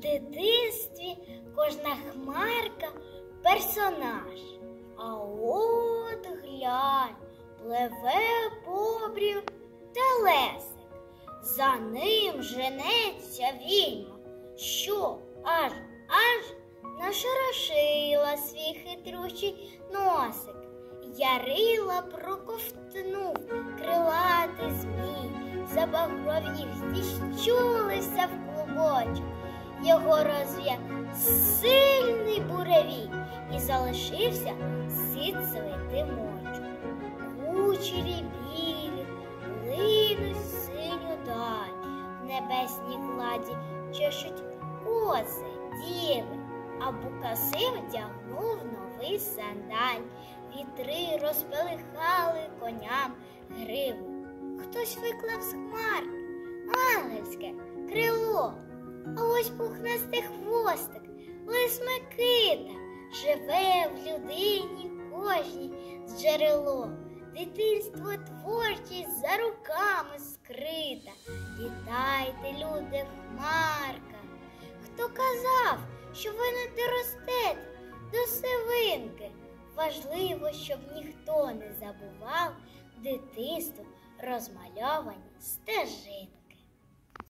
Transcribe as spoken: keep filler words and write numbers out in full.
дитинстві кожна хмарка – персонаж. А от глянь, пливе по обрію телесик. За ним женеться відьма, що аж аж нашорошила свій хитрющий носик. Ярила проковтнув крилатий змій, забагровів, зіщулився в клубочок. Його розв'яв сильний буревій і залишився ситцевий димочок. Кучері білі линуть в синю даль, в небесній кладі чешуть коси діви, а Букасим вдягнув новий сандаль. Вітри розпелихали коням гриву. Хтось виклав з хмар ангельське крило, а ось пухнастий хвостик лис Микита живе в людині кожній з джерело. Дитинство творчість за руками скрита. Вітайте, люди, хмарка! Хто казав, що ви не доростете до сивинки? Важливо, щоб ніхто не забував дитинство розмальовані стежинки.